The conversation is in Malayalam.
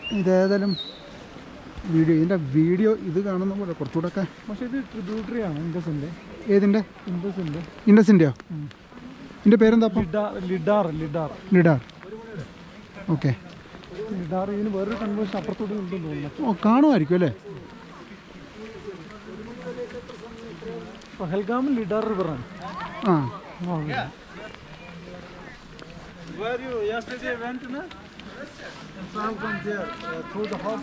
ഇതേതായാലും ഇതിൻ്റെ വീഡിയോ ഇത് കാണുന്ന പോലെ കുറച്ചുകൂടെ. പക്ഷേ ഇത് ട്രിബ്യൂട്ടറിയാണ് ഇൻഡസിൻ്റെ. ഏതിൻ്റെ? ഇൻഡസിൻ്റെ. ഇൻഡസിൻ്റെയോ? ഇതിൻ്റെ പേരെന്താ? ലിഡാർ. ഓക്കെ. ലിഡാർ ഇതിന് വേറൊരു കൺവേർഷൻ അപ്പുറത്തോട്ട് ഉണ്ടെന്ന് തോന്നുന്നു. ഓ, കാണുമായിരിക്കും അല്ലേ? പഹൽഗാമിൽ ലിഡാർ റിവറാണ്. ആ. Where you yesterday went, na? Sam from there through the house.